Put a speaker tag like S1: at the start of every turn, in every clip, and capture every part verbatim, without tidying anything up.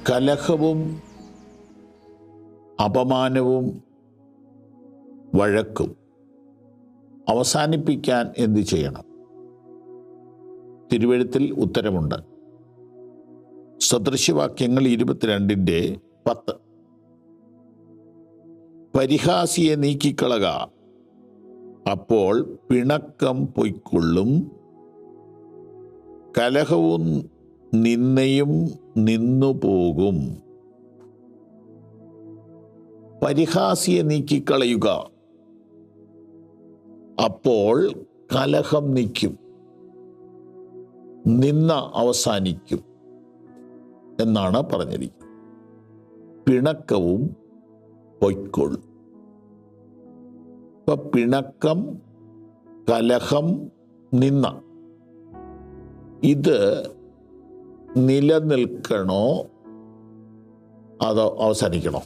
S1: കലഹവും അപമാനവും വഴക്കും അവസാനിപ്പിക്കാൻ എന്ത് ചെയ്യണം? തിരുവെഴുത്തിൽ ഉത്തരമുണ്ട്. സദൃശവാക്യങ്ങൾ ഇരുപത്തിരണ്ടിൻ്റെ പത്ത്. പരിഹാസിയെ നീക്കിക്കളക, അപ്പോൾ പിണക്കം പൊയ്ക്കൊള്ളും, കലഹവും നിന്നയും നിന്നുപോകും. പരിഹാസിയെ നീക്കിക്കളയുക, അപ്പോൾ കലഹം നിൽക്കും, നിന്ന അവസാനിക്കും എന്നാണ് പറഞ്ഞിരിക്കുന്നത്. പിണക്കവും പൊയ്ക്കൊള്ളും. ഇപ്പൊ പിണക്കം, കലഹം, നിന്ന ഇത് നിലനിൽക്കണോ അതോ അവസാനിക്കണോ?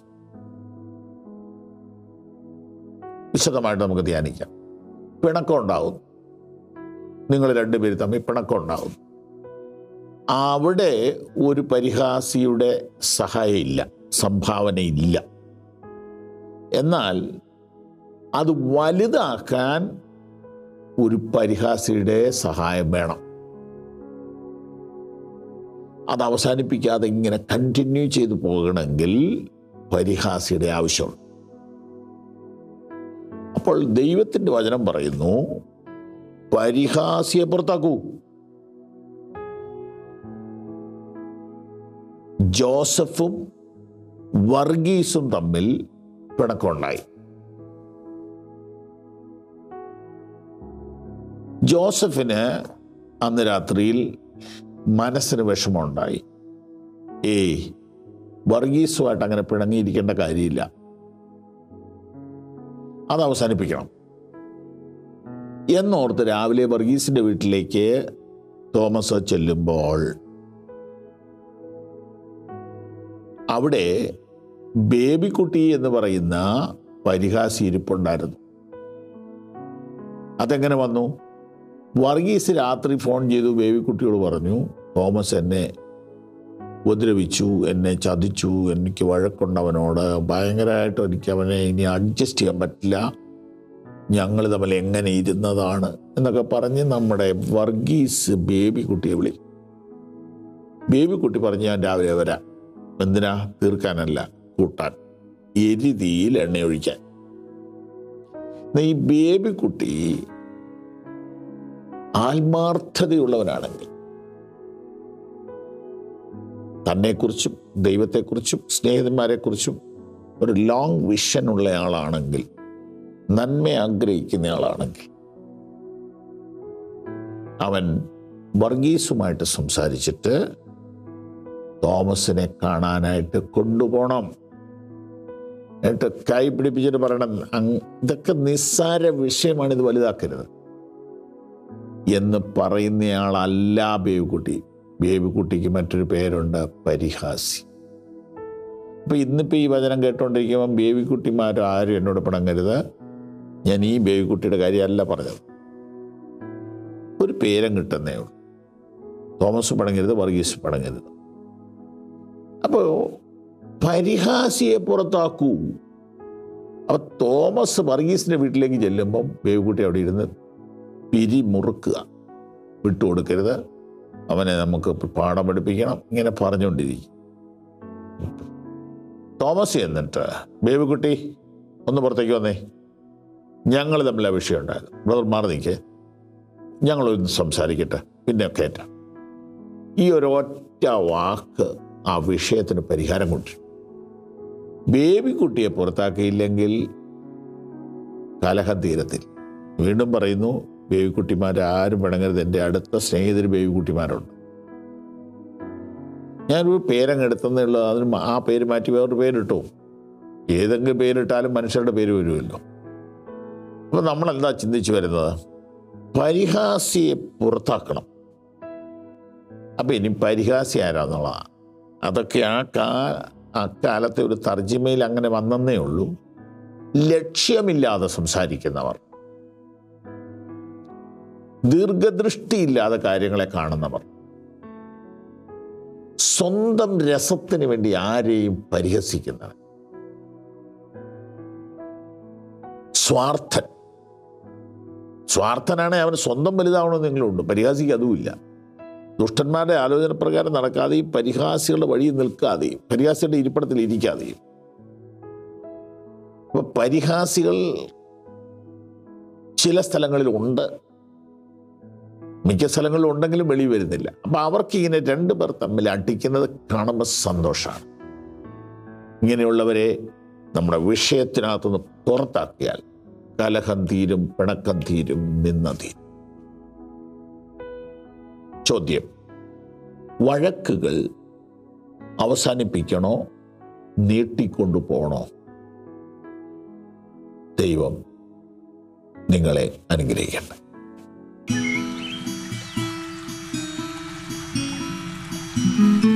S1: വിശദമായിട്ട് നമുക്ക് ധ്യാനിക്കാം. പിണക്കം ഉണ്ടാകും, നിങ്ങൾ രണ്ടുപേരും തമ്മിൽ പിണക്കം ഉണ്ടാകും. അവിടെ ഒരു പരിഹാസിയുടെ സഹായം ഇല്ല, സംഭാവനയില്ല. എന്നാൽ അത് വലുതാക്കാൻ ഒരു പരിഹാസിയുടെ സഹായം വേണം. അത് അവസാനിപ്പിക്കാതെ ഇങ്ങനെ കണ്ടിന്യൂ ചെയ്തു പോകണമെങ്കിൽ പരിഹാസിയുടെ ആവശ്യമുണ്ട്. അപ്പോൾ ദൈവത്തിൻ്റെ വചനം പറയുന്നു, പരിഹാസിയെ പുറത്താക്കൂ. ജോസഫും വർഗീസും തമ്മിൽ പിണക്കമുണ്ടായി. ജോസഫിന് അന്ന് രാത്രിയിൽ മനസ്സിന് വിഷമമുണ്ടായി. ഏയ് വർഗീസുമായിട്ട് അങ്ങനെ പിണങ്ങിയിരിക്കേണ്ട കാര്യമില്ല, അത് അവസാനിപ്പിക്കണം എന്നോർത്ത് രാവിലെ വർഗീസിൻ്റെ വീട്ടിലേക്ക് തോമസ് ചെല്ലുമ്പോൾ അവിടെ ബേബിക്കുട്ടി എന്ന് പറയുന്ന പരിഹാസി ഇരിപ്പുണ്ടായിരുന്നു. അതെങ്ങനെ വന്നു? വർഗീസ് രാത്രി ഫോൺ ചെയ്തു ബേബിക്കുട്ടിയോട് പറഞ്ഞു, തോമസ് എന്നെ ഉപദ്രവിച്ചു, എന്നെ ചതിച്ചു, എനിക്ക് വഴക്കുണ്ടവനോട്, ഭയങ്കരമായിട്ട് എനിക്ക് അവനെ ഇനി അഡ്ജസ്റ്റ് ചെയ്യാൻ പറ്റില്ല, ഞങ്ങൾ തമ്മിൽ എങ്ങനെ ഇരുന്നതാണ് എന്നൊക്കെ പറഞ്ഞ് നമ്മുടെ വർഗീസ് ബേബിക്കുട്ടിയെ വിളി. ബേബിക്കുട്ടി പറഞ്ഞ് ഞാൻ രാവിലെ വരാം. എന്തിനാ? തീർക്കാനല്ല, കൂട്ടാൻ, എരുതിയിൽ എണ്ണയൊഴിക്കാൻ. ഈ ബേബിക്കുട്ടി ആത്മാർത്ഥതയുള്ളവനാണെങ്കിൽ, തന്നെക്കുറിച്ചും ദൈവത്തെക്കുറിച്ചും സ്നേഹിതന്മാരെക്കുറിച്ചും ഒരു ലോങ് വിഷൻ ഉള്ള ആളാണെങ്കിൽ, നന്മ ആഗ്രഹിക്കുന്ന ആളാണെങ്കിൽ, അവൻ വർഗീസുമായിട്ട് സംസാരിച്ചിട്ട് തോമസിനെ കാണാനായിട്ട് കൊണ്ടുപോകണം. എന്നിട്ട് കൈ പിടിപ്പിച്ചിട്ട് പറയണം, ഇതൊക്കെ നിസ്സാര വിഷയമാണ്, ഇത് വലുതാക്കരുത് എന്ന് പറയുന്നയാളല്ല ബേബിക്കുട്ടി. ബേബിക്കുട്ടിക്ക് മറ്റൊരു പേരുണ്ട്, പരിഹാസി. അപ്പം ഇന്നിപ്പോൾ ഈ വചനം കേട്ടുകൊണ്ടിരിക്കുമ്പം ബേബിക്കുട്ടിമാരും ആരും എന്നോട് പിണങ്ങരുത്. ഞാൻ ഈ ബേബിക്കുട്ടിയുടെ കാര്യമല്ല പറഞ്ഞത്, ഒരു പേരം കിട്ടുന്നേ ഉള്ളൂ. തോമസ് പിണങ്ങരുത്, വർഗീസ് പിണങ്ങരുത്. അപ്പോൾ പരിഹാസിയെ പുറത്താക്കൂ. അപ്പോൾ തോമസ് വർഗീസിൻ്റെ വീട്ടിലേക്ക് ചെല്ലുമ്പം ബേബിക്കുട്ടി അവിടെ ഇരുന്ന് പിരിമുറുക്കുക, വിട്ടുകൊടുക്കരുത്, അവനെ നമുക്ക് പാഠം പഠിപ്പിക്കണം, ഇങ്ങനെ പറഞ്ഞുകൊണ്ടിരിക്കും. തോമസ് എന്നിട്ട്, ബേബിക്കുട്ടി ഒന്ന് പുറത്തേക്ക് വന്നേ, ഞങ്ങൾ തമ്മിൽ ആ വിഷയം ഉണ്ടായത്, ബ്രദർ മാറി നിൽക്കേ, ഞങ്ങളൊന്ന് സംസാരിക്കട്ടെ, പിന്നെ കേട്ടാം. ഈ ഒരു ഒറ്റ വാക്ക് ആ വിഷയത്തിന് പരിഹാരം കൊണ്ടുവരും. ബേബിക്കുട്ടിയെ പുറത്താക്കിയില്ലെങ്കിൽ കലഹം തീരത്തില്ല. വീണ്ടും പറയുന്നു, ബേബിക്കുട്ടിമാരാരും പിണങ്ങരുത്. എൻ്റെ അടുത്ത സ്നേഹിതർ ബേബിക്കുട്ടിമാരുണ്ട്. ഞാനൊരു പേരങ്ങെടുത്തതേ ഉള്ളൂ, അതിന് ആ പേര് മാറ്റി വേറൊരു പേരിട്ടു. ഏതെങ്കിലും പേരിട്ടാലും മനുഷ്യരുടെ പേര് വരുമല്ലോ. അപ്പോൾ നമ്മളെന്താ ചിന്തിച്ചു വരുന്നത്? പരിഹാസിയെ പുറത്താക്കണം. അപ്പം ഇനി പരിഹാസി ആരാന്നുള്ളതാണ്. അതൊക്കെ ആ കാ അക്കാലത്തെ ഒരു തർജിമയിൽ അങ്ങനെ വന്നേ ഉള്ളൂ. ലക്ഷ്യമില്ലാതെ സംസാരിക്കുന്നവർ, ദീർഘദൃഷ്ടിയില്ലാതെ കാര്യങ്ങളെ കാണുന്നവർ, സ്വന്തം രസത്തിന് വേണ്ടി ആരെയും പരിഹസിക്കുന്നവൻ, സ്വാർത്ഥൻ. സ്വാർത്ഥനാണെ അവന് സ്വന്തം വലുതാവണമെന്ന് നിങ്ങളുണ്ട്, പരിഹാസിക്ക് അതുമില്ല. ദുഷ്ടന്മാരുടെ ആലോചന പ്രകാരം നടക്കാതെയും പരിഹാസികളുടെ വഴിയിൽ നിൽക്കാതെയും പരിഹാസികളുടെ ഇരിപ്പിടത്തിൽ ഇരിക്കാതെയും. അപ്പൊ പരിഹാസികൾ ചില സ്ഥലങ്ങളിലുണ്ട്, മിക്ക സ്ഥലങ്ങളിലും ഉണ്ടെങ്കിലും വെളി വരുന്നില്ല. അപ്പം അവർക്കിങ്ങനെ രണ്ടു പേർ തമ്മിൽ അടിക്കുന്നത് കാണുമ്പോൾ സന്തോഷമാണ്. ഇങ്ങനെയുള്ളവരെ നമ്മുടെ വിഷയത്തിനകത്തുനിന്ന് പുറത്താക്കിയാൽ കലഹം തീരും, പിണക്കം തീരും, നിന്ന തീരും. ചോദ്യം: വഴക്കുകൾ അവസാനിപ്പിക്കണോ, നീട്ടിക്കൊണ്ടു പോകണോ? ദൈവം നിങ്ങളെ അനുഗ്രഹിക്കട്ടെ.
S2: Mm-hmm.